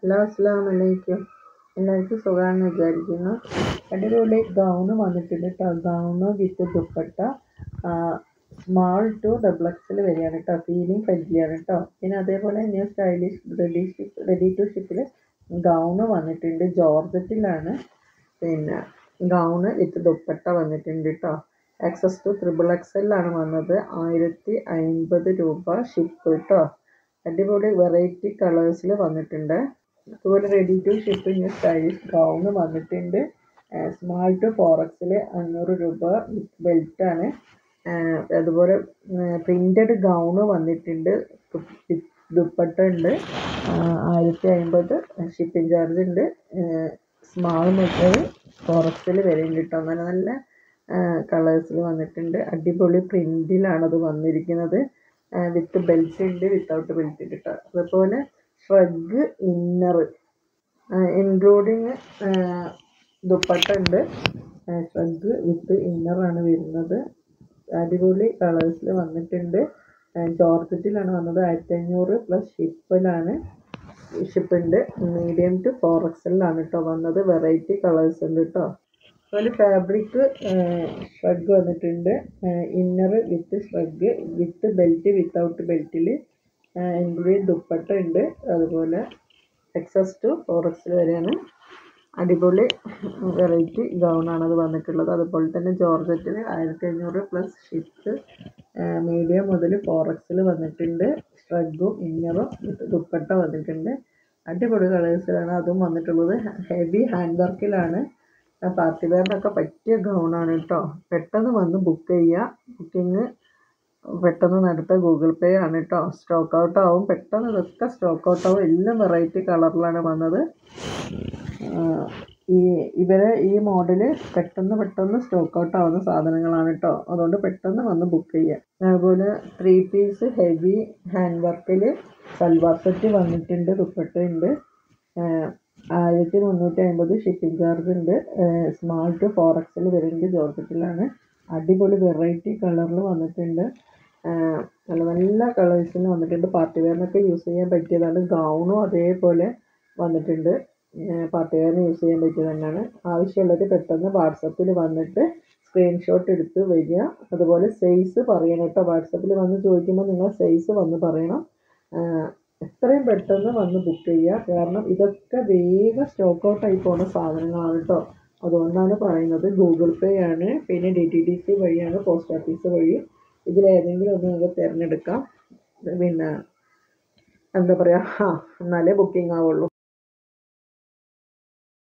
Hello അസ്സലാമു അലൈക്കും. എല്ലാവർക്കും സുഖമാണെന്ന് വിചാരിക്കുന്നു. അടിപൊളി ഗൗണ് വന്നിട്ടുണ്ട് കേട്ടോ. Gown with dupatta small to double XL വരികയാണ് കേട്ടോ. ഫീലിംഗ് ഫെല്ലിയാണ് കേട്ടോ. പിന്നെ അതേപോലെ ന്യൂ സ്റ്റൈലിഷ് റെഡി ടു ഷിപ്പിൽ ഗൗണ് വന്നിട്ടുണ്ട്. ജോർജറ്റിലാണ്. പിന്നെ ഗൗണ് വിത്ത് ദുപ്പട്ട വന്നിട്ടുണ്ട് കേട്ടോ. എക്സസ് ടു ട്രിപ്പിൾ എക്സലാണ് വന്നത്. 1050 രൂപ ഷിപ്പ് കേട്ടോ. അടിപൊളി വെറൈറ്റി കളേഴ്സിൽ വന്നിട്ടുണ്ട്. അതുപോലെ ready to ship new stylish gown വന്നിട്ടുണ്ട്. സ്മാൾ ടു 4XL 500 രൂപ വിത്ത് ബെൽറ്റാണ്. അതുപോലെ പ്രിൻറ്റഡ് ഗൗണ് വന്നിട്ടുണ്ട്. ദുപ്പട്ട ഉണ്ട്. 1050 ഷിപ്പിംഗ് ചാർജ് ഉണ്ട്. സ്മാൾ മുതൽ 4XL വരെ ഉണ്ട് കേട്ടോ. അങ്ങനെ നല്ല കളേഴ്സിൽ വന്നിട്ടുണ്ട്. അടിപൊളി പ്രിൻറ്റിലാണത് വന്നിരിക്കുന്നത്. വിത്ത് ബെൽറ്റ് ഉണ്ട്, വിത്തൗട്ട് ബെൽറ്റ് ഉണ്ട് കേട്ടോ. അതുപോലെ ഷ്രഗ് ഇന്നർ ഇൻക്ലൂഡിങ് ദുപ്പട്ട ഉണ്ട്. ഷ്രഗ് വിത്ത് ഇന്നറാണ് വരുന്നത്. അടിപൊളി കളേഴ്സിൽ വന്നിട്ടുണ്ട്. ജോർജറ്റിലാണ് വന്നത്. 1500 പ്ലസ് ഷിപ്പുണ്ട്. മീഡിയം ടു 4XL കേട്ടോ വന്നത്. വെറൈറ്റി കളേഴ്സ് ഉണ്ട് കേട്ടോ. അതുപോലെ ഫാബ്രിക് ഷ്രഗ് വന്നിട്ടുണ്ട്. Inner with shrug with belt without ബെൽറ്റിൽ ഇൻക്ലൂഡ് ദുപ്പട്ട ഉണ്ട്. അതുപോലെ എക്സസ് ടു 4XL വരെയാണ്. അടിപൊളി വെറൈറ്റി ഗൗണാണ് അത് വന്നിട്ടുള്ളത്. അതുപോലെ തന്നെ ജോർജറ്റിൽ 1500 പ്ലസ് ഷിപ്പ്. മീഡിയം മുതൽ 4XL വന്നിട്ടുണ്ട്. ഷ്രഗും ഇന്നറും വിത്ത് ദുപ്പട്ട വന്നിട്ടുണ്ട്. അടിപൊളി കളേഴ്സിലാണ് അതും വന്നിട്ടുള്ളത്. ഹെവി ഹാൻഡ് വർക്കിലാണ്. പാർട്ടി വെയറിനൊക്കെ പറ്റിയ ഗൗണാണ് കേട്ടോ. പെട്ടെന്ന് വന്ന് ബുക്ക് ചെയ്യുക. ബുക്കിംഗ് പെട്ടെന്ന് നടത്തുക. ഗൂഗിൾ പേ ആണ് കേട്ടോ. സ്റ്റോക്ക് ഔട്ട് ആവും പെട്ടെന്ന്. ഇതൊക്കെ സ്റ്റോക്ക് ഔട്ട് ആവും. എല്ലാം വെറൈറ്റി കളറിലാണ് വന്നത്. ഈ മോഡല് പെട്ടെന്ന് സ്റ്റോക്ക് ഔട്ട് ആവുന്ന സാധനങ്ങളാണ് കേട്ടോ. അതുകൊണ്ട് പെട്ടെന്ന് വന്ന് ബുക്ക് ചെയ്യുക. അതുപോലെ 3 പീസ് ഹെവി ഹാൻഡ് വർക്കിൽ സൽവാർ സെറ്റ് വന്നിട്ടുണ്ട്. ദുപ്പട്ട ഉണ്ട്. 1350 ഷിപ്പിംഗ് ചാർജ് ഉണ്ട്. സ്മാൾ ടു 4XL വരുന്നുണ്ട്. ജോർജറ്റിലാണ്. അടിപൊളി വെറൈറ്റി കളറിൽ വന്നിട്ടുണ്ട്. നല്ല കളേഴ്സിന് വന്നിട്ടുണ്ട്. പാർട്ടി വെയറിനൊക്കെ യൂസ് ചെയ്യാൻ പറ്റിയതാണ്. ഗൗണും അതേപോലെ വന്നിട്ടുണ്ട്. പാർട്ടി വെയറിന് യൂസ് ചെയ്യാൻ പറ്റിയത് തന്നെയാണ്. ആവശ്യമുള്ളത് പെട്ടെന്ന് വാട്സപ്പിൽ വന്നിട്ട് സ്ക്രീൻഷോട്ട് എടുത്ത് വരിക. അതുപോലെ സൈസ് പറയണം കേട്ടോ. വാട്സപ്പിൽ വന്ന് ചോദിക്കുമ്പോൾ നിങ്ങൾ സൈസ് വന്ന് പറയണം. എത്രയും പെട്ടെന്ന് വന്ന് ബുക്ക് ചെയ്യുക. കാരണം ഇതൊക്കെ വേഗം സ്റ്റോക്ക് ഔട്ട് ആയി പോകുന്ന സാധനങ്ങളാണ് കേട്ടോ. അതുകൊണ്ടാണ് പറയുന്നത്. ഗൂഗിൾ പേ ആണ്. പിന്നെ DTDC വഴിയാണ്, പോസ്റ്റ് ഓഫീസ് വഴി. ഇതിലേതെങ്കിലും ഒന്ന് നിങ്ങൾക്ക് തിരഞ്ഞെടുക്കാം. പിന്നെ എന്താ പറയുക, എന്നാലേ ബുക്കിംഗ് ആവുള്ളൂ.